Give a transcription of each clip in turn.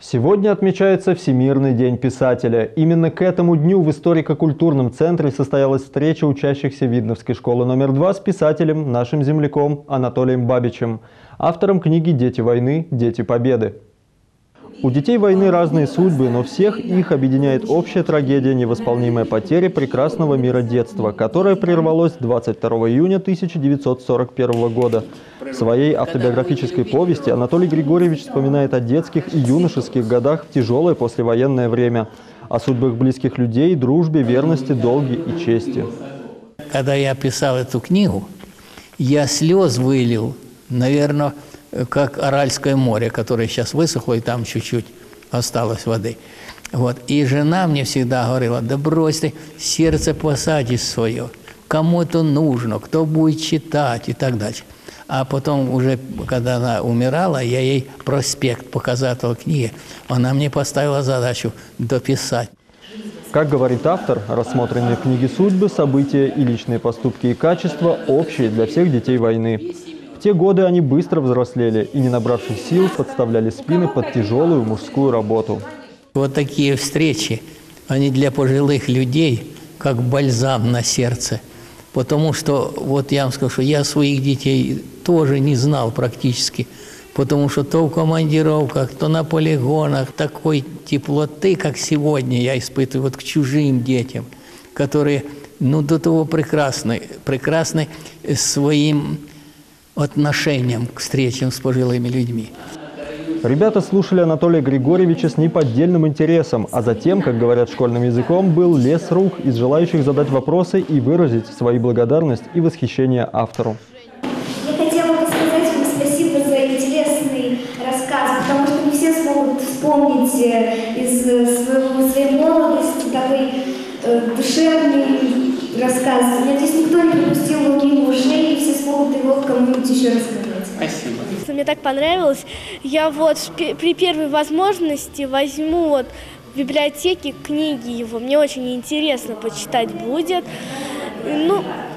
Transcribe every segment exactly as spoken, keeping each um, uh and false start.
Сегодня отмечается Всемирный день писателя. Именно к этому дню в историко-культурном центре состоялась встреча учащихся Видновской школы номер два с писателем, нашим земляком Анатолием Бабичем, автором книги «Дети войны. Дети победы». У детей войны разные судьбы, но всех их объединяет общая трагедия, невосполнимая потеря прекрасного мира детства, которое прервалось двадцать второго июня тысяча девятьсот сорок первого года. В своей автобиографической повести Анатолий Григорьевич вспоминает о детских и юношеских годах в тяжелое послевоенное время, о судьбах близких людей, дружбе, верности, долге и чести. Когда я писал эту книгу, я слез вылил, наверное, как Аральское море, которое сейчас высохло, и там чуть-чуть осталось воды. Вот. И жена мне всегда говорила: да брось ты, сердце посадишь свое, кому это нужно, кто будет читать и так дальше. А потом уже, когда она умирала, я ей проспект показывал книги, она мне поставила задачу дописать. Как говорит автор, рассмотренные в книге судьбы, события и личные поступки и качества общие для всех детей войны. В те годы они быстро взрослели и, не набравшись сил, подставляли спины под тяжелую мужскую работу. Вот такие встречи, они для пожилых людей как бальзам на сердце. Потому что, вот я вам скажу, что я своих детей тоже не знал практически. Потому что то в командировках, то на полигонах такой теплоты, как сегодня, я испытываю вот к чужим детям, которые, ну, до того прекрасны, прекрасны своим отношением к встречам с пожилыми людьми. Ребята слушали Анатолия Григорьевича с неподдельным интересом, а затем, как говорят школьным языком, был лес рук из желающих задать вопросы и выразить свою благодарность и восхищение автору. Я хотела бы сказать вам спасибо за интересный рассказ, потому что не все смогут вспомнить из своего, своей молодости такой э, душевный рассказ. Надеюсь, никто не пропустил его мимо ушей, и все смогут его кому-нибудь еще рассказать. Спасибо. Мне так понравилось. Я вот при первой возможности возьму вот в библиотеке книги его. Мне очень интересно почитать будет. Ну,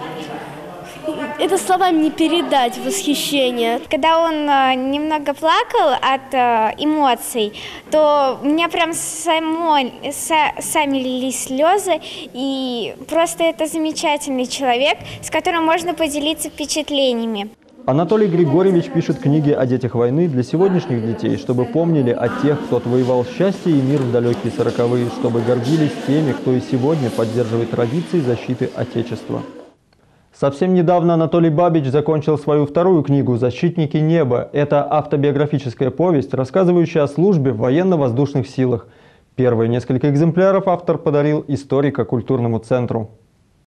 это словами не передать восхищение. Когда он немного плакал от эмоций, то у меня прям само, сами лились слезы. И просто это замечательный человек, с которым можно поделиться впечатлениями. Анатолий Григорьевич пишет книги о детях войны для сегодняшних детей, чтобы помнили о тех, кто отвоевал счастье и мир в далекие сороковые, чтобы гордились теми, кто и сегодня поддерживает традиции защиты Отечества. Совсем недавно Анатолий Бабич закончил свою вторую книгу «Защитники неба». Это автобиографическая повесть, рассказывающая о службе в военно-воздушных силах. Первые несколько экземпляров автор подарил историко-культурному центру.